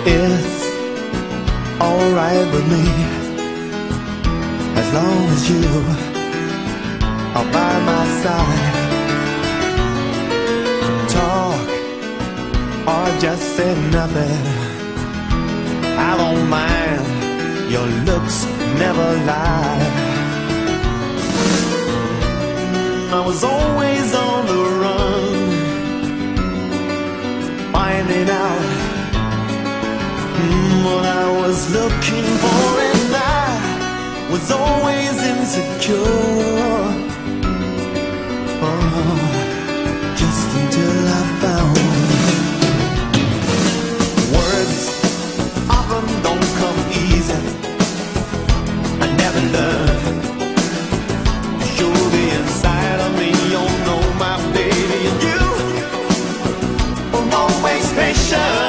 It's alright with me, as long as you are by my side. Talk or just say nothing, I don't mind, your looks never lie. I was always on the run, finding out what I was looking for, and I was always insecure. Oh, just until I found words often don't come easy. I never learned to show the inside of me. You know, my baby, and you were always patient.